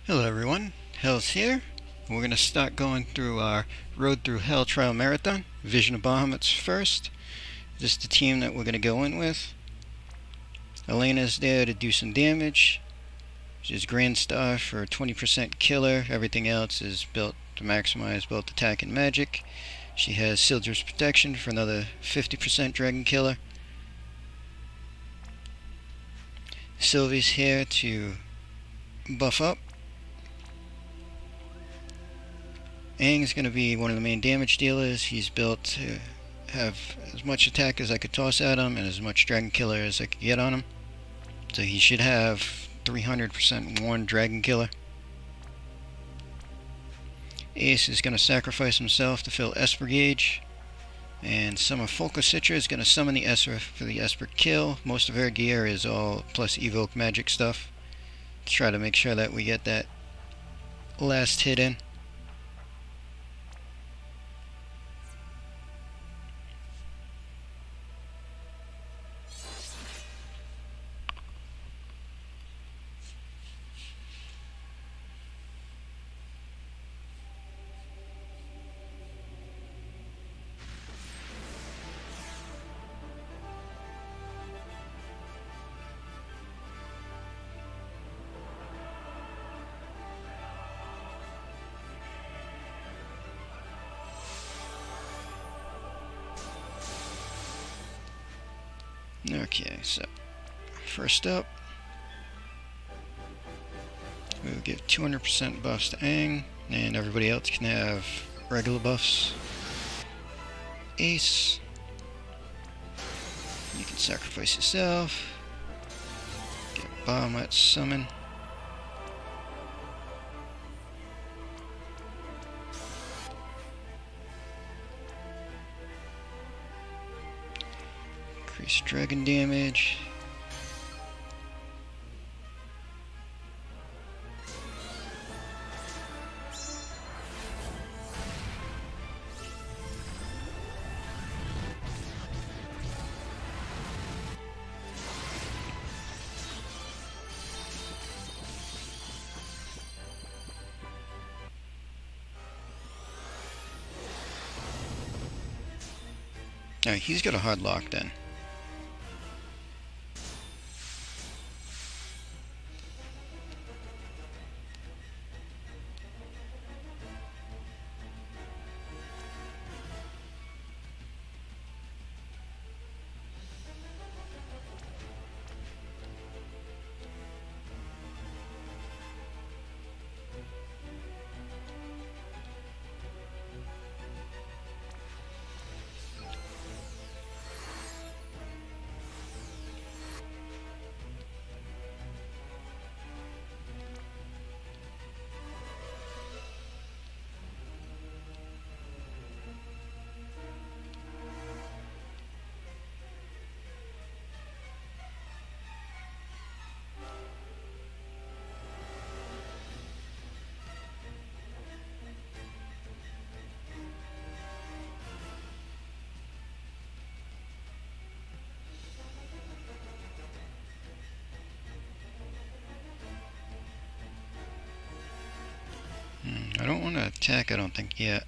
Hello everyone, Hell's here. We're going to start going through our Road Through Hell Trial Marathon. Vision of Bahamut's first. This is the team that we're going to go in with. Elena's there to do some damage. She's Grand Star for 20% killer. Everything else is built to maximize both attack and magic. She has Sildur's Protection for another 50% dragon killer. Sylvie's here to buff up. Aang's going to be one of the main damage dealers. He's built to have as much attack as I could toss at him and as much dragon killer as I could get on him. So he should have 300% one dragon killer. Ace is going to sacrifice himself to fill Esper gauge. And Summer Folka Citra is going to summon the Esper for the Esper kill. Most of her gear is all plus evoke magic stuff. Let's try to make sure that we get that last hit in. Okay, so first up, we'll give 200% buffs to Aang, and everybody else can have regular buffs. Ace, you can sacrifice yourself, get Bahamut summon. Increase dragon damage. Alright, he's got a hard lock then. I don't want to attack, I don't think, yet.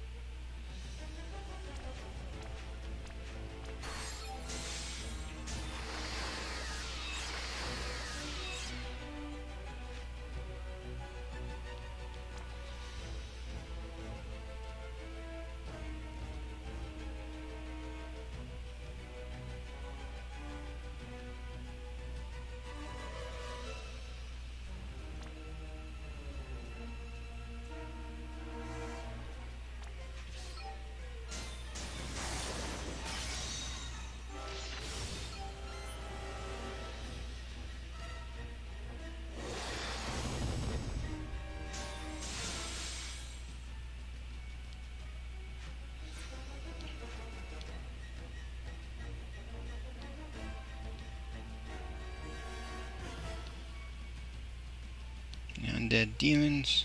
Undead demons.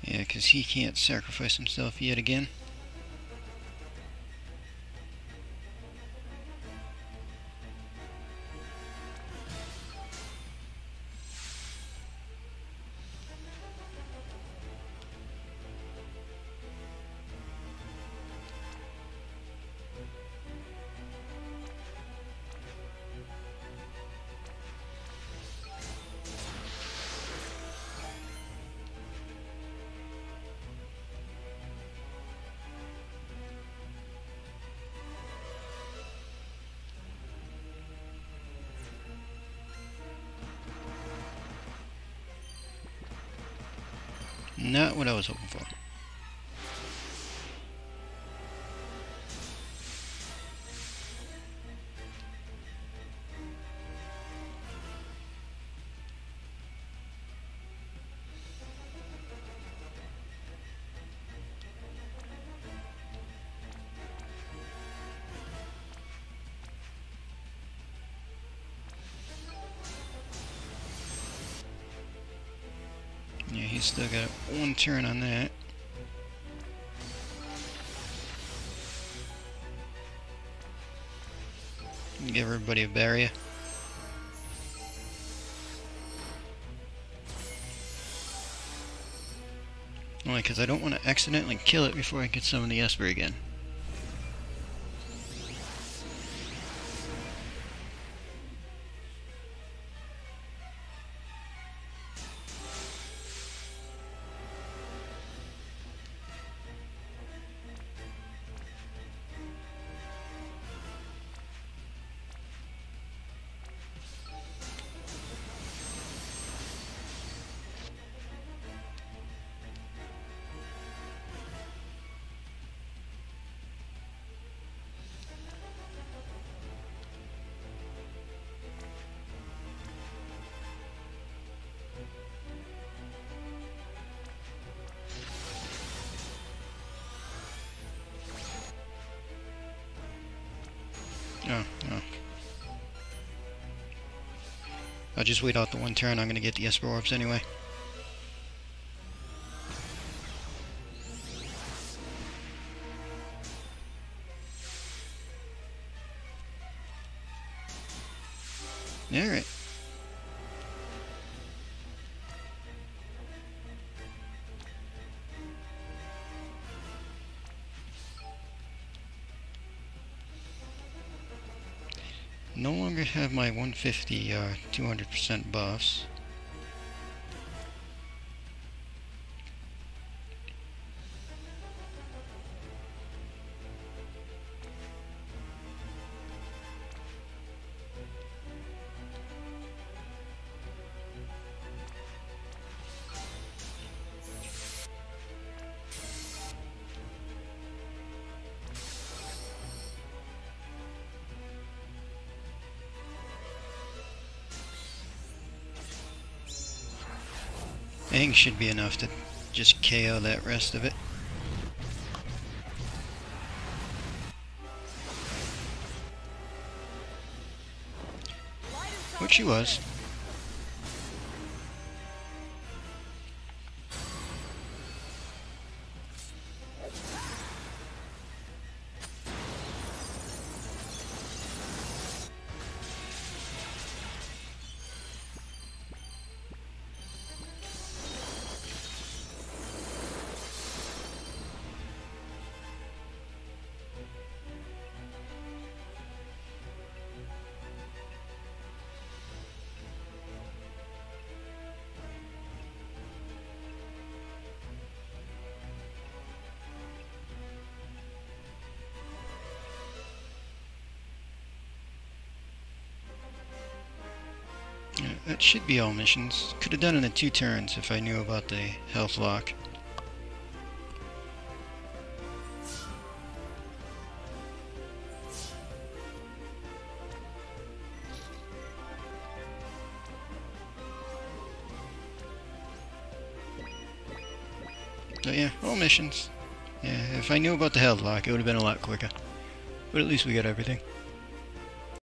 Yeah, because he can't sacrifice himself yet again. Not what I was hoping for. Yeah, he's still got one turn on that. Give everybody a barrier. Only because I don't want to accidentally kill it before I get summon the Esper again. Oh, no. I'll just wait out the one turn. I'm going to get the Esper Orbs anyway. Alright. No longer have my 150 200% buffs. I think should be enough to just KO that rest of it. Which he was. That should be all missions. Could have done it in 2 turns if I knew about the health lock. So yeah, all missions. Yeah, if I knew about the health lock, it would have been a lot quicker. But at least we got everything.